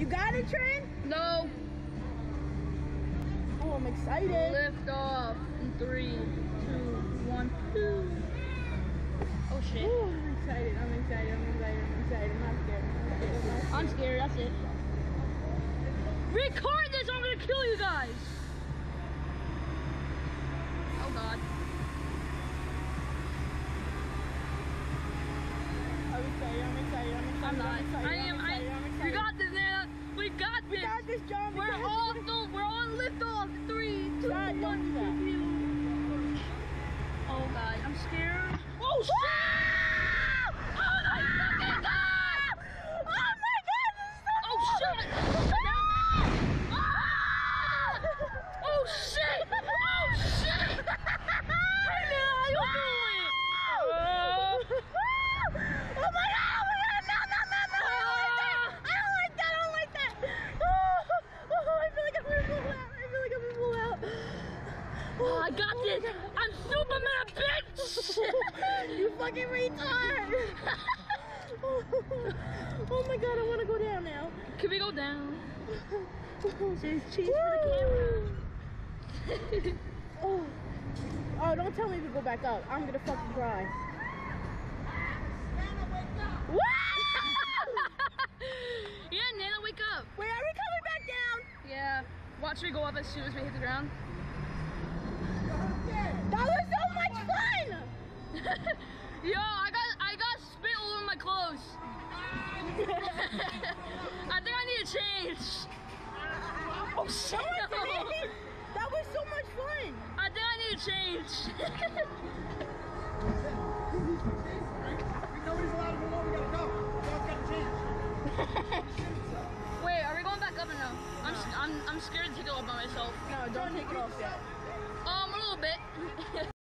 You got it, Trent? No. Oh, I'm excited. Lift off in 3, 2, 1. Oh shit. Ooh, I'm excited. I'm not scared. I'm scared, that's it. Record this, I'm gonna kill you guys. Oh god. I'm excited. I'm not. You got this, Nana. We got this. We got this, John. We're all on lift off. 3, 2, God, 1. don't do that. Oh god, I'm scared. Oh shit! Oh my fucking god! Oh my god, this is so Oh shit! Oh shit! Oh shit! Hey man, how you doing? Oh my god, no, I don't like that. Oh, I feel like I'm gonna pull out. Oh, I got this! I'm Superman, bitch! You fucking retard. Oh my god, I wanna go down now. Can we go down? There's cheese for the camera. Oh, don't tell me to go back up. I'm gonna fucking cry. Yeah, Nana, wake up. Wait, are we coming back down? Yeah. Watch me go up as soon as we hit the ground. That was so much fun! Yo, I got spit all over my clothes. I think I need to change. Oh shit! No. That was so much fun! I think I need to change. Nobody's allowed to go on, we gotta go. We all gotta change. Wait, are we going back up or no? I'm scared to take it off by myself. No, don't take it off yet. A little bit.